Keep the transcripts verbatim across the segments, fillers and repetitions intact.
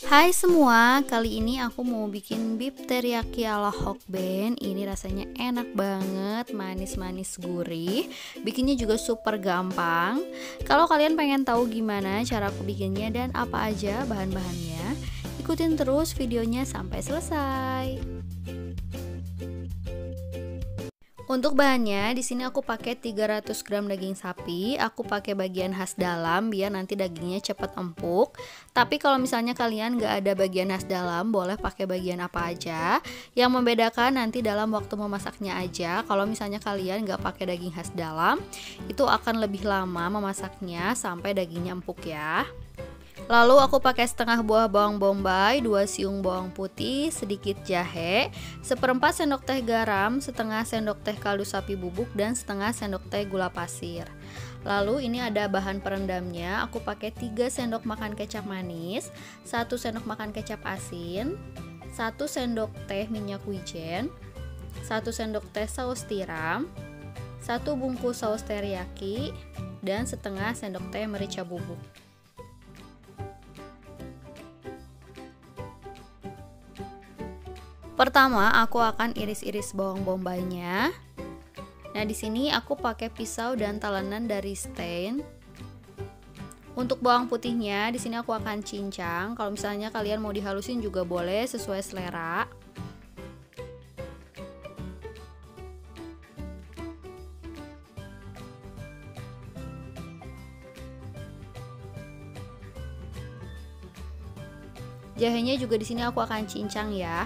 Hai semua, kali ini aku mau bikin beef teriyaki ala Hokben. Ini rasanya enak banget, manis-manis gurih. Bikinnya juga super gampang. Kalau kalian pengen tahu gimana cara aku bikinnya dan apa aja bahan-bahannya, ikutin terus videonya sampai selesai. Untuk bahannya, di sini aku pakai tiga ratus gram daging sapi. Aku pakai bagian khas dalam biar nanti dagingnya cepet empuk. Tapi kalau misalnya kalian nggak ada bagian khas dalam, boleh pakai bagian apa aja. Yang membedakan nanti dalam waktu memasaknya aja. Kalau misalnya kalian nggak pakai daging khas dalam, itu akan lebih lama memasaknya sampai dagingnya empuk ya. Lalu aku pakai setengah buah bawang bombay, dua siung bawang putih, sedikit jahe, seperempat sendok teh garam, setengah sendok teh kaldu sapi bubuk, dan setengah sendok teh gula pasir. Lalu ini ada bahan perendamnya, aku pakai tiga sendok makan kecap manis, satu sendok makan kecap asin, satu sendok teh minyak wijen, satu sendok teh saus tiram, satu bungkus saus teriyaki, dan setengah sendok teh merica bubuk. Pertama, aku akan iris-iris bawang bombaynya. Nah, di sini aku pakai pisau dan talenan dari Stain. Untuk bawang putihnya, di sini aku akan cincang. Kalau misalnya kalian mau dihalusin juga boleh, sesuai selera. Jahenya juga di sini aku akan cincang ya.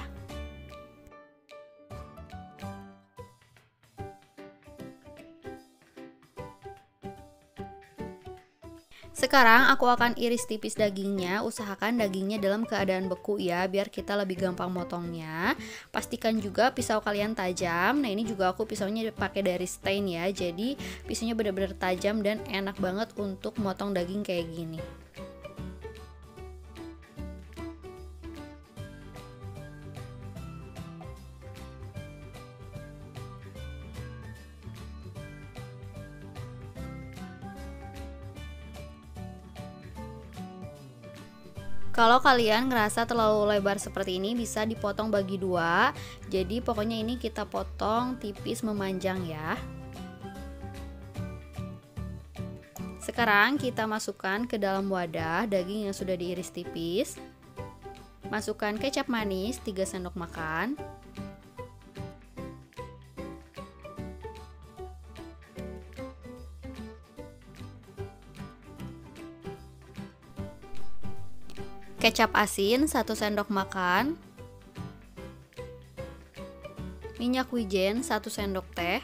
Sekarang aku akan iris tipis dagingnya. Usahakan dagingnya dalam keadaan beku ya, biar kita lebih gampang motongnya. Pastikan juga pisau kalian tajam. Nah, ini juga aku pisaunya pakai dari Stain ya. Jadi pisaunya benar-benar tajam dan enak banget untuk motong daging kayak gini. Kalau kalian ngerasa terlalu lebar seperti ini, bisa dipotong bagi dua. Jadi pokoknya ini kita potong tipis memanjang ya. Sekarang kita masukkan ke dalam wadah daging yang sudah diiris tipis. Masukkan kecap manis tiga sendok makan. Kecap asin satu sendok makan, minyak wijen satu sendok teh,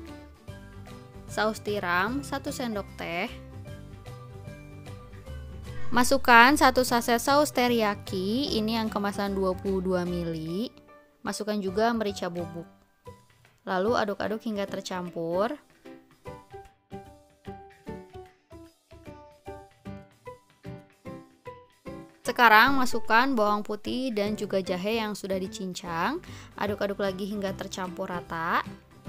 saus tiram satu sendok teh, masukkan satu saset saus teriyaki, ini yang kemasan dua puluh dua mililiter, masukkan juga merica bubuk, lalu aduk-aduk hingga tercampur. Sekarang masukkan bawang putih dan juga jahe yang sudah dicincang. Aduk-aduk lagi hingga tercampur rata.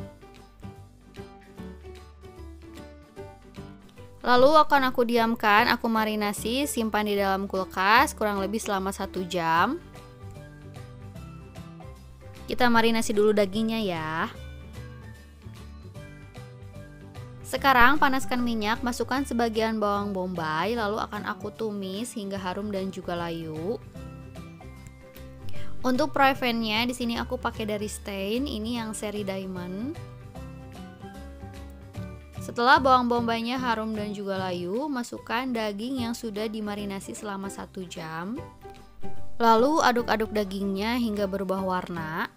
Lalu akan aku diamkan, aku marinasi, simpan di dalam kulkas kurang lebih selama satu jam. Kita marinasi dulu dagingnya ya. Sekarang panaskan minyak, masukkan sebagian bawang bombay, lalu akan aku tumis hingga harum dan juga layu. Untuk fry pan-nya di sini aku pakai dari Stain, ini yang seri diamond. Setelah bawang bombaynya harum dan juga layu, masukkan daging yang sudah dimarinasi selama satu jam. Lalu aduk-aduk dagingnya hingga berubah warna.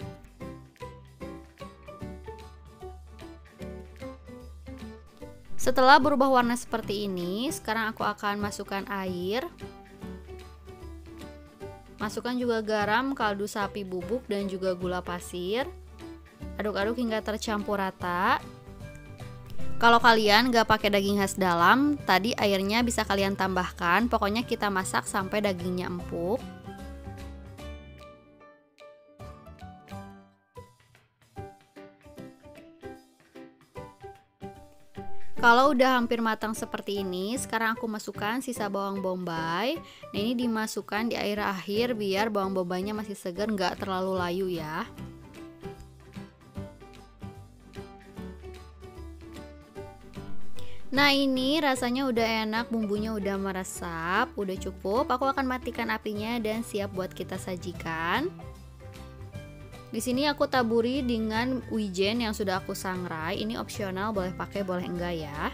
Setelah berubah warna seperti ini, sekarang aku akan masukkan air. Masukkan juga garam, kaldu sapi bubuk, dan juga gula pasir. Aduk-aduk hingga tercampur rata. Kalau kalian gak pakai daging khas dalam, tadi airnya bisa kalian tambahkan. Pokoknya kita masak sampai dagingnya empuk. Kalau udah hampir matang seperti ini, sekarang aku masukkan sisa bawang bombay. Nah, ini dimasukkan di akhir-akhir biar bawang bombaynya masih segar, nggak terlalu layu ya. Nah, ini rasanya udah enak, bumbunya udah meresap, udah cukup. Aku akan matikan apinya dan siap buat kita sajikan. Di sini aku taburi dengan wijen yang sudah aku sangrai. Ini opsional, boleh pakai boleh enggak ya.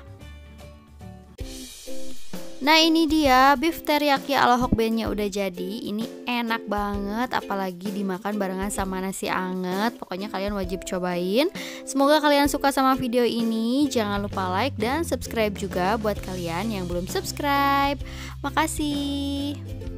Nah, ini dia beef teriyaki ala Hokbennya udah jadi. Ini enak banget, apalagi dimakan barengan sama nasi anget. Pokoknya kalian wajib cobain. Semoga kalian suka sama video ini. Jangan lupa like dan subscribe juga buat kalian yang belum subscribe. Makasih.